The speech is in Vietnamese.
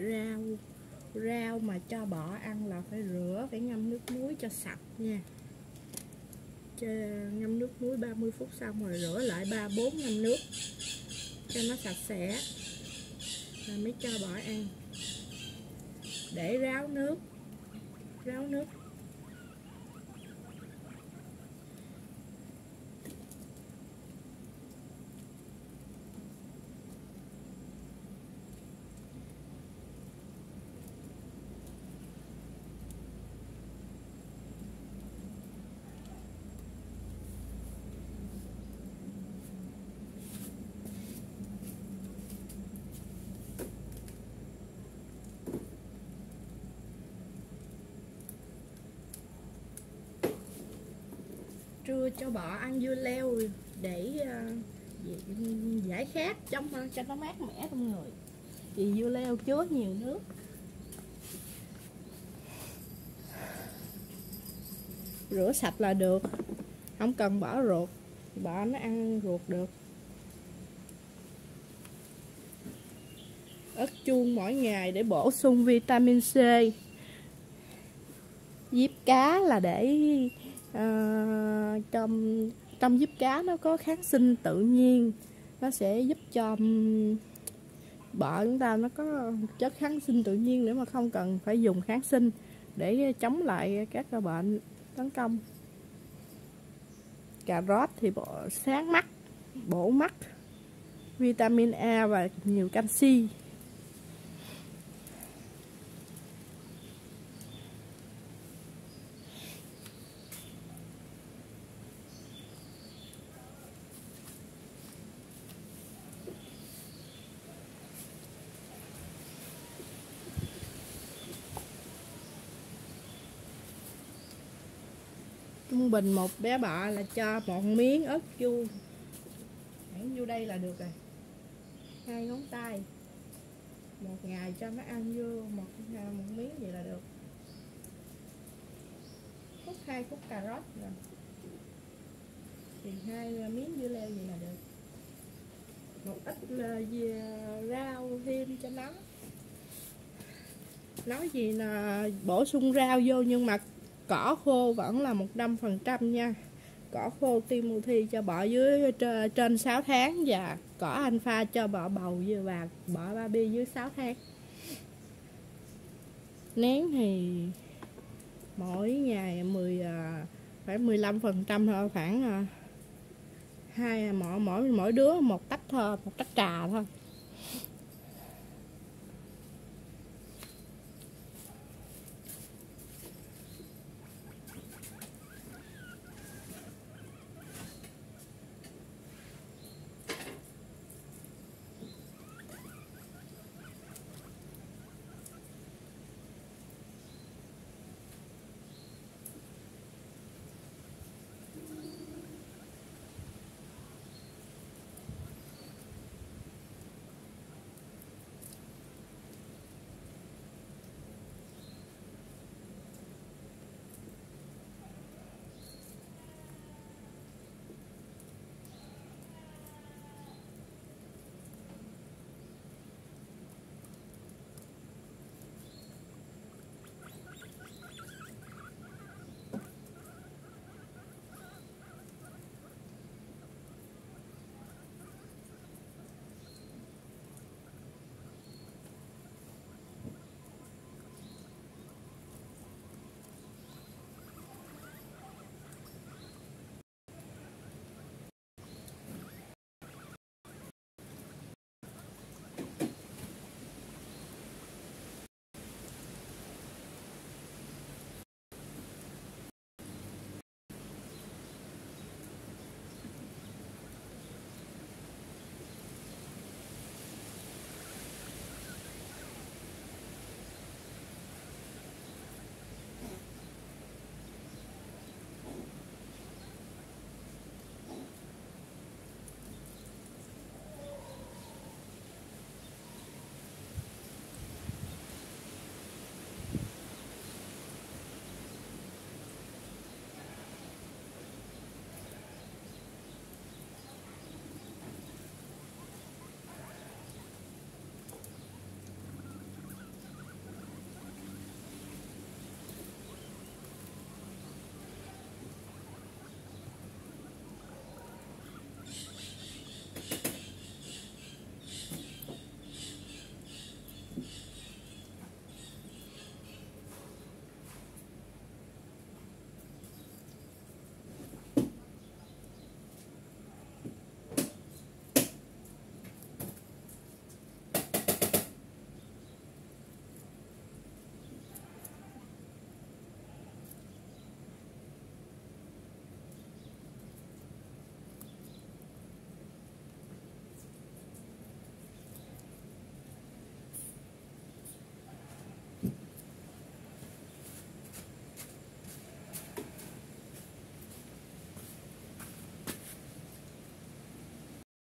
Rau mà cho bọ ăn là phải rửa, phải ngâm nước muối cho sạch nha. Ngâm nước muối 30 phút xong rồi rửa lại 3-4 ngâm nước cho nó sạch sẽ rồi mới cho bọ ăn. Để ráo nước. Trưa cho bọ ăn dưa leo để giải khát cho nó mát mẻ trong người, vì dưa leo chứa nhiều nước. Rửa sạch là được, không cần bỏ ruột, bọ nó ăn ruột được. Ớt chuông mỗi ngày để bổ sung vitamin C. Diếp cá là để trong diếp cá nó có kháng sinh tự nhiên, nó sẽ giúp cho bọ chúng ta nó có chất kháng sinh tự nhiên để mà không cần phải dùng kháng sinh để chống lại các bệnh tấn công. Cà rốt thì sáng mắt, bổ mắt, vitamin A và nhiều canxi. Trung bình một bé bọ là cho 1 miếng ớt chuông, khoảng vô đây là được rồi, 2 ngón tay. Một ngày cho nó ăn vô một miếng vậy là được. 2 khúc cà rốt rồi thì 2 miếng dưa leo vậy là được. Một ít rau thêm cho nó. Nói gì là bổ sung rau vô nhưng mà cỏ khô vẫn là 100% nha. Cỏ khô Timothy cho bọ dưới trên 6 tháng và cỏ alpha cho bọ bầu và bọ baby dưới 6 tháng. Nén thì mỗi ngày phải 15% thôi, khoảng mỗi đứa 1 tách thôi, 1 tách trà thôi.